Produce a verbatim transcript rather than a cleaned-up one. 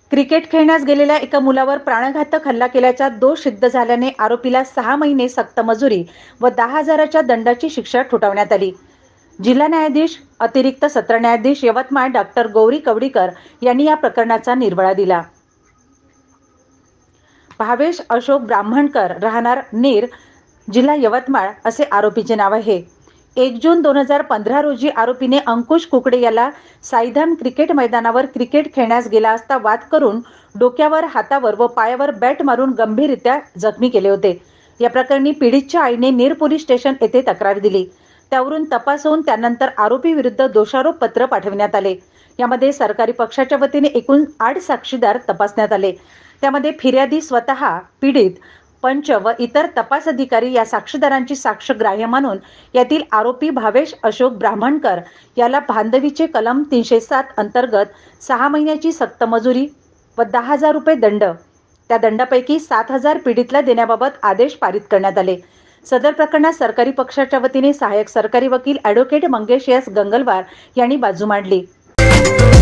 Cricket खेळण्यास गेलेल्या एका मुलावर प्राणघातक हल्ला केल्याचा दोष सिद्ध झाल्याने आरोपीला सहा महिने सक्त मजुरी व दहा हजाराच्या दंडाची शिक्षा ठोठावण्यात आली. जिल्हा न्यायाधीश अतिरिक्त सत्र न्यायाधीश यवतमाळ डॉक्टर गौरी कवडीकर यांनी या प्रकरणाचा निर्भळा दिला. भावेश अशोक ब्राह्मणकर राहणार नेर जिल्हा यवतमाळ असे आरोपीचे नाव आहे. एक जून दोन हजार पंधरा रोजी आरोपीने अंकुश कुकडे याला साईधाम क्रिकेट मैदानावर क्रिकेट खेळण्यास गेला असता वाद करून डोक्यावर, हातावर व पायावर बॅट मारून गंभीररित्या जखमी केले होते. या प्रकरणी पीडितच्या आईने नेर पोलीस स्टेशन येथे तक्रार दिली. त्यावरून तपास होऊन त्यानंतर आरोपी विरुद्ध दोषारोप पत्र पाठविण्यात आले. यामध्ये सरकारी पक्षाच्या वतीने एकूण आठ साक्षीदार तपासण्यात आले. त्यामध्ये फिर्यादी स्वतः, पीडित, पंच व इतर तपास अधिकारी या साक्षीदारांची साक्ष ग्राह्य मानून यातील आरोपी भावेश अशोक ब्राह्मणकर याला बांधवीचे कलम तीनशे सात अंतर्गत सहा महिन्याची सक्त मजुरी व दहा हजार रुपये दंड, त्या दंडापैकी सात हजार पीडितला देण्याबाबत आदेश पारित करण्यात आले. सदर प्रकरणात सरकारी पक्षाच्या वतीने सहाय्यक सरकारी वकील ॲडव्होकेट मंगेश एस गंगलवार यांनी बाजू मांडली.